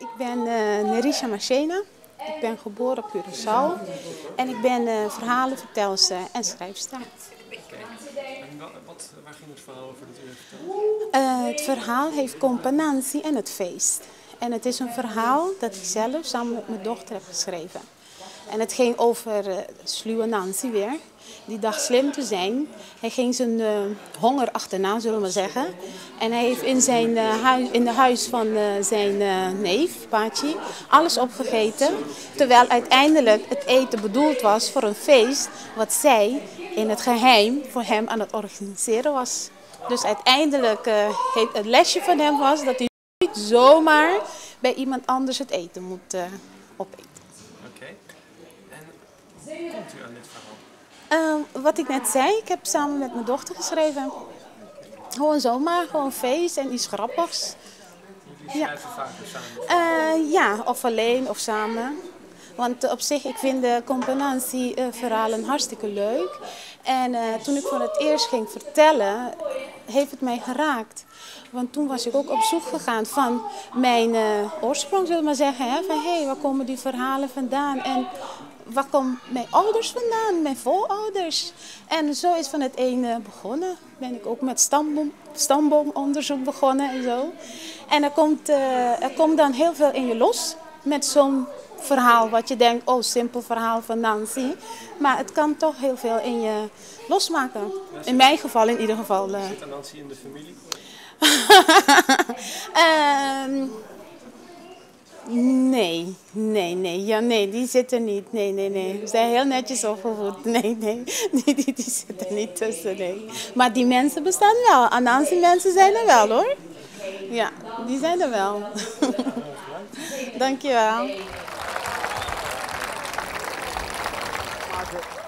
Ik ben Nerisha Machena. Ik ben geboren op Curaçao en ik ben verhalenvertelster en schrijfster. En waar ging het verhaal over dat u vertelde? Het verhaal heeft componentie en het feest. En het is een verhaal dat ik zelf samen met mijn dochter heb geschreven. En het ging over sluwe Nancy weer. Die dacht slim te zijn. Hij ging zijn honger achterna, zullen we maar zeggen. En hij heeft in de huis van zijn neef, Paatje, alles opgegeten. Terwijl uiteindelijk het eten bedoeld was voor een feest wat zij in het geheim voor hem aan het organiseren was. Dus uiteindelijk het lesje van hem was dat hij niet zomaar bij iemand anders het eten moet opeten. Oké. En hoe komt u aan dit verhaal? Wat ik net zei, ik heb samen met mijn dochter geschreven. Gewoon zomaar, gewoon feest en iets grappigs. Jullie schrijven vaker samen? Ja, of alleen of samen. Want op zich, ik vind de componentieverhalen hartstikke leuk. En toen ik voor het eerst ging vertellen, heeft het mij geraakt. Want toen was ik ook op zoek gegaan van mijn oorsprong, zullen we maar zeggen. Hè? Van hé, waar komen die verhalen vandaan? En waar komen mijn ouders vandaan, mijn voorouders? En zo is van het een begonnen. Ben ik ook met stamboomonderzoek begonnen en zo. En er komt dan heel veel in je los met zo'n verhaal wat je denkt, oh, simpel verhaal van Nancy. Maar het kan toch heel veel in je losmaken. In mijn geval in ieder geval. Zit Nancy in de familie? Nee. Ja, nee, die zit er niet. Nee. We zijn heel netjes opgevoed. Nee. Die zit er niet tussen, nee. Maar die mensen bestaan wel. Anansi mensen zijn er wel, hoor. Ja, die zijn er wel. Dankjewel.